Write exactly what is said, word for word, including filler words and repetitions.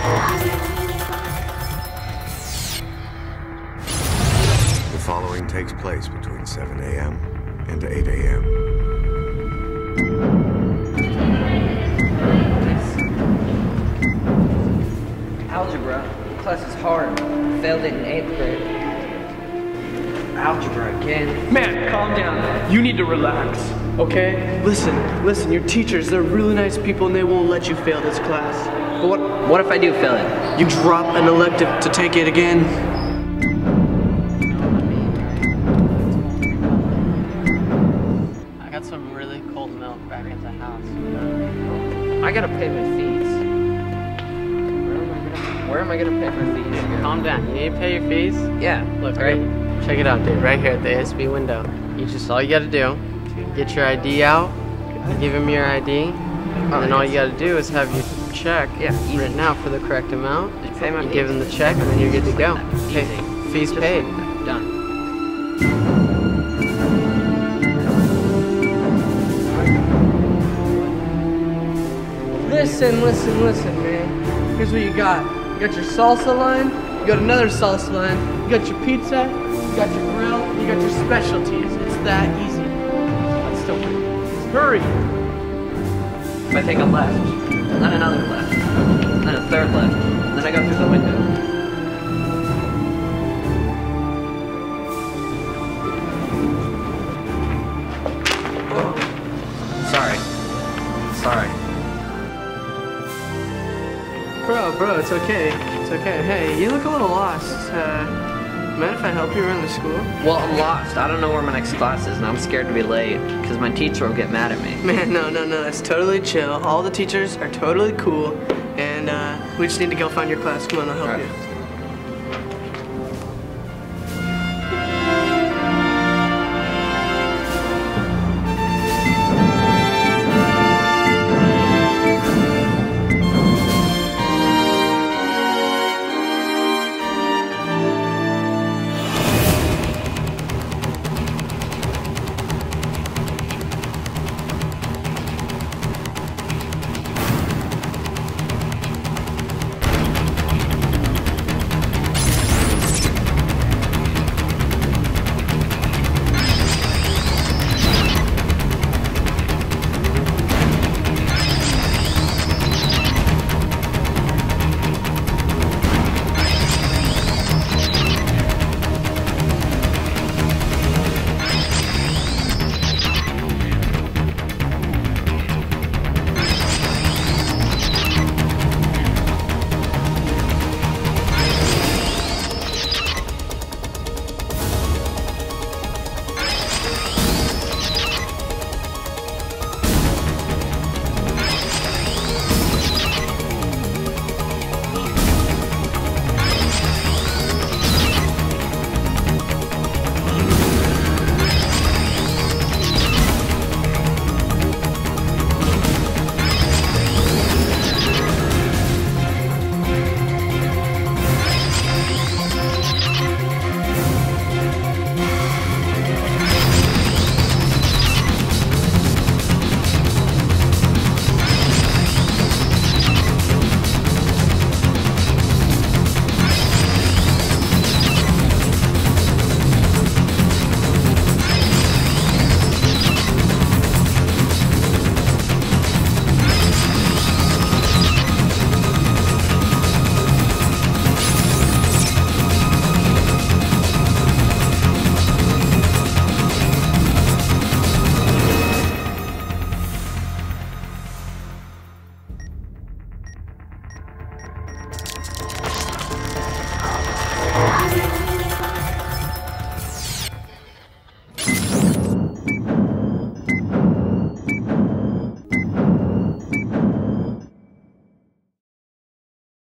The following takes place between seven A M and eight A M Algebra. Class is hard. Failed it in eighth grade. Algebra again. Man, calm down. You need to relax, okay? Listen, listen, your teachers, they're really nice people and they won't let you fail this class. But what, what if I do fail it? You drop an elective to take it again. I got some really cold milk back at the house. I gotta pay my fees. Where am I gonna, where am I gonna pay my fees here? Calm down. You need to pay your fees? Yeah. Look, right. right? Check it out, dude. Right here at the A S B window. You just, all you gotta do, get your I D out, give him your I D, and then all you gotta do is have your check Yeah, easy. written out for the correct amount. Just pay my You fees. give him the check, and then you're good to go. Okay, Easy. fees Just paid. Done. Listen, listen, listen, man. Here's what you got. You got your salsa line, you got another salsa line, you got your pizza, you got your grill, you got your specialties. It's that easy. Let's still hurry. If I take a left, then another left, then a third left, then I go through the window. Sorry. Sorry. Bro, bro, it's okay. It's okay. Hey, you look a little lost. Uh, mind if I help you around the school? Well, I'm lost. I don't know where my next class is, and I'm scared to be late, because my teacher will get mad at me. Man, no, no, no, that's totally chill. All the teachers are totally cool, and uh, we just need to go find your class. Come on, I'll help All right. you. Bye.